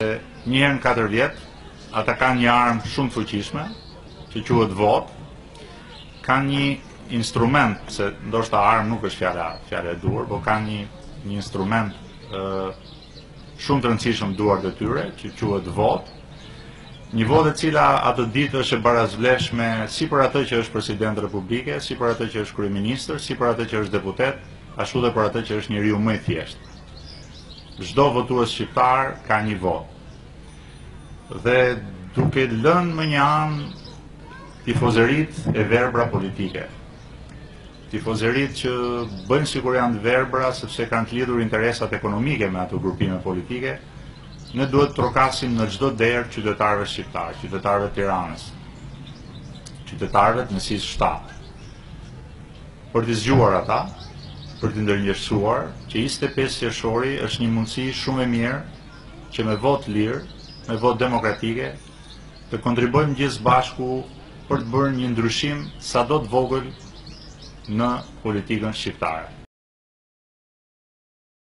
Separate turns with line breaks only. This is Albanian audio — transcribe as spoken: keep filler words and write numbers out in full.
Një herë në katër vjet, ata kanë një armë shumë të fuqishme, që quhet votë, kanë një instrument, se ndoshta armë nuk është fjala, fjala e duhur, por kanë një, një instrument ë shumë të rëndësishëm duart e tyre, që quhet votë. Një votë e cila atë ditë është e barazvleshme si për atë që është president Republike, si për atë që është kryeministër, si për atë që është deputet, ashtu dhe për atë që është njeriu më i thjeshtë. Çdo votues shqiptar ka një votë. Dhe duke lënë më një anë tifozerit e verbra politike. Tifozerit që bëjnë sikur janë verbra sepse kanë të lidhur interesat ekonomike me ato grupime politike, ne duhet të trokasim në çdo derë qytetarëve shqiptarë, qytetarëve të Tiranës, qytetarëve të Mesisë shtatë. Për të zgjuar ata, për të ndërgjegjësuar që njëzet e pesë qershori është një mundësi shumë e mirë që me votë lirë, me votë demokratike, të kontribojmë gjithë bashku për të bërë një ndryshim sado të vogël në politikën shqiptare.